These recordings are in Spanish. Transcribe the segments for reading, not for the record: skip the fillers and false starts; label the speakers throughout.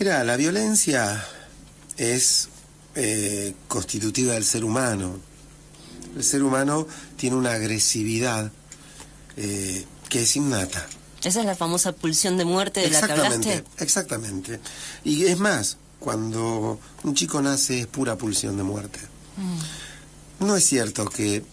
Speaker 1: Mira, la violencia es constitutiva del ser humano. El ser humano tiene una agresividad que es innata.
Speaker 2: Esa es la famosa pulsión de muerte de la que hablaste.
Speaker 1: Exactamente. Y es más, cuando un chico nace es pura pulsión de muerte. No es cierto que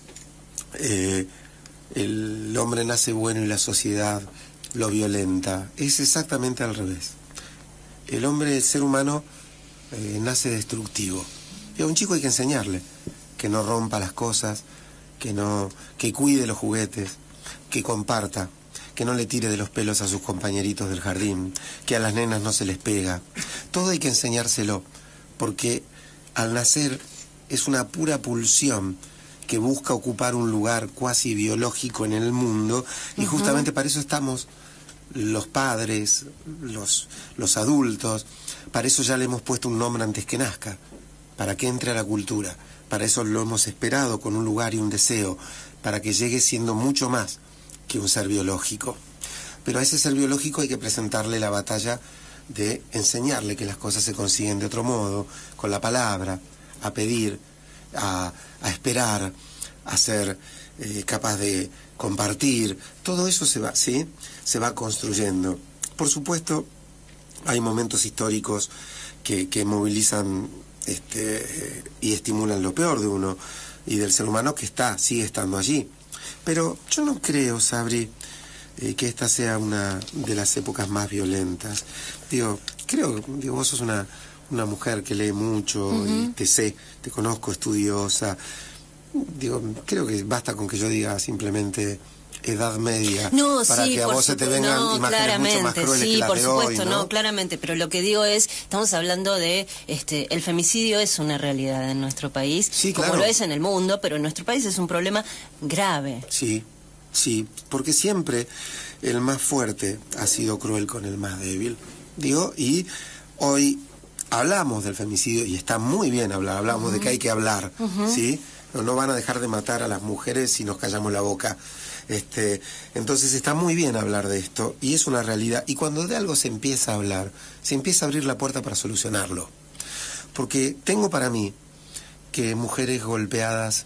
Speaker 1: el hombre nace bueno y la sociedad lo violenta. Es exactamente al revés. El hombre, el ser humano, nace destructivo. Y a un chico hay que enseñarle que no rompa las cosas, que cuide los juguetes, que comparta, que no le tire de los pelos a sus compañeritos del jardín, que a las nenas no se les pega. Todo hay que enseñárselo, porque al nacer es una pura pulsión que busca ocupar un lugar cuasi biológico en el mundo, y justamente para eso estamos los padres, los adultos. Para eso ya le hemos puesto un nombre antes que nazca, para que entre a la cultura. Para eso lo hemos esperado con un lugar y un deseo, para que llegue siendo mucho más que un ser biológico. Pero a ese ser biológico hay que presentarle la batalla de enseñarle que las cosas se consiguen de otro modo, con la palabra, a pedir, a esperar, a ser capaz de compartir. Todo eso se va construyendo. Por supuesto, hay momentos históricos que movilizan y estimulan lo peor de uno y del ser humano, que sigue estando allí. Pero yo no creo, Sabri, que esta sea una de las épocas más violentas. Vos sos una mujer que lee mucho y te conozco, estudiosa. Creo que basta con que yo diga simplemente Edad Media, para que a vos se te vengan imágenes mucho más crueles que las de hoy, ¿no?
Speaker 2: Claramente, pero lo que digo es, estamos hablando de, el femicidio es una realidad en nuestro país, como lo es en el mundo, pero en nuestro país es un problema grave.
Speaker 1: Sí, porque siempre el más fuerte ha sido cruel con el más débil, y hoy hablamos del femicidio, y está muy bien hablar, hablamos de que hay que hablar, ¿sí? No van a dejar de matar a las mujeres si nos callamos la boca. Entonces está muy bien hablar de esto, y es una realidad. Y cuando de algo se empieza a hablar, se empieza a abrir la puerta para solucionarlo. Porque tengo para mí que mujeres golpeadas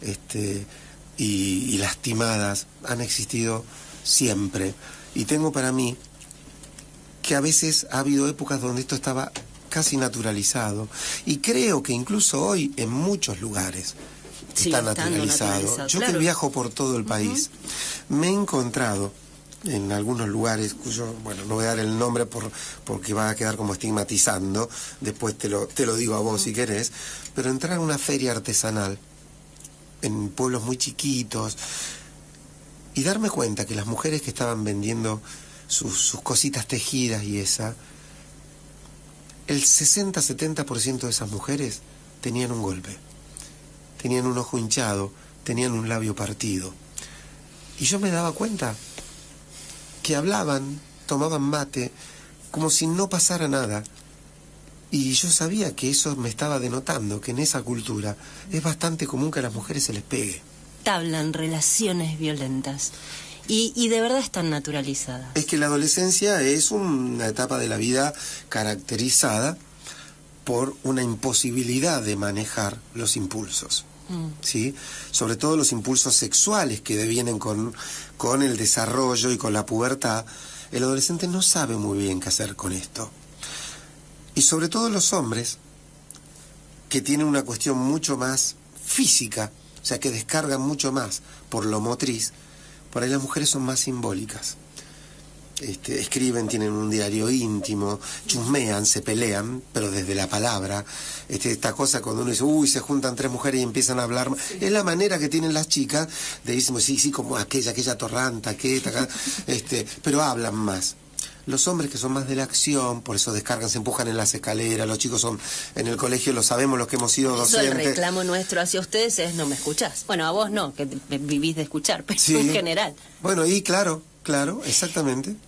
Speaker 1: y lastimadas han existido siempre. Y tengo para mí que a veces ha habido épocas donde esto estaba casi naturalizado. Y creo que incluso hoy en muchos lugares está naturalizado. Yo que viajo por todo el país, me he encontrado en algunos lugares cuyo, no voy a dar el nombre porque va a quedar como estigmatizando, después te lo digo a vos si querés, pero entrar a una feria artesanal en pueblos muy chiquitos y darme cuenta que las mujeres que estaban vendiendo sus cositas tejidas y el 60-70% de esas mujeres tenían un golpe. Tenían un ojo hinchado, tenían un labio partido. Y yo me daba cuenta que hablaban, tomaban mate, como si no pasara nada. Y yo sabía que eso me estaba denotando que en esa cultura es bastante común que a las mujeres se les pegue.
Speaker 2: Entablan relaciones violentas. Y de verdad están naturalizadas. Es
Speaker 1: que la adolescencia es una etapa de la vida caracterizada por una imposibilidad de manejar los impulsos, ¿sí? Sobre todo los impulsos sexuales que devienen con el desarrollo y con la pubertad. El adolescente no sabe muy bien qué hacer con esto. Y sobre todo los hombres, que tienen una cuestión mucho más física, o sea, que descargan mucho más por lo motriz. Por ahí las mujeres son más simbólicas. Escriben, tienen un diario íntimo, chusmean, se pelean, pero desde la palabra. Esta cosa cuando uno dice, se juntan tres mujeres y empiezan a hablar, es la manera que tienen las chicas de decir, sí, como aquella torranta, pero hablan más. Los hombres que son más de la acción, por eso descargan, se empujan en las escaleras, los chicos son en el colegio, lo sabemos los que hemos sido docentes.
Speaker 2: El reclamo nuestro hacia ustedes es no me escuchás. Bueno, a vos no, que vivís de escuchar, pero en general.
Speaker 1: Bueno, y claro, exactamente.